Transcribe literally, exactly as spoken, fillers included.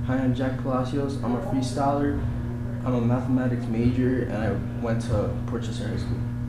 Hi, I'm Jack Palacios. I'm a freestyler. I'm a mathematics major, and I went to Portchester High School.